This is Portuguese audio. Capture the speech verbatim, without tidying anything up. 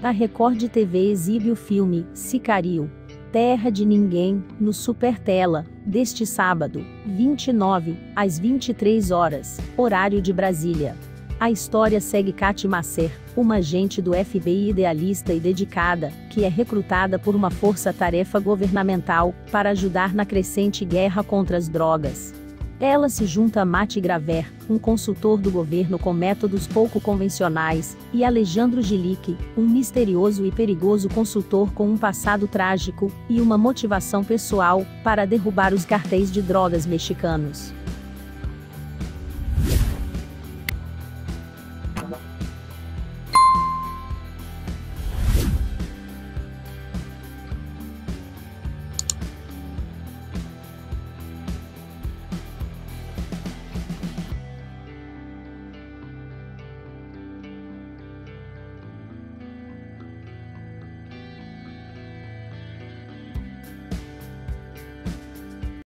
A Record T V exibe o filme Sicario, Terra de Ninguém, no Supertela, deste sábado, vinte e nove, às vinte e três horas, horário de Brasília. A história segue Kate Masser, uma agente do F B I idealista e dedicada, que é recrutada por uma força-tarefa governamental, para ajudar na crescente guerra contra as drogas. Ela se junta a Mati Graver, um consultor do governo com métodos pouco convencionais, e Alejandro Gilic, um misterioso e perigoso consultor com um passado trágico, e uma motivação pessoal, para derrubar os cartéis de drogas mexicanos.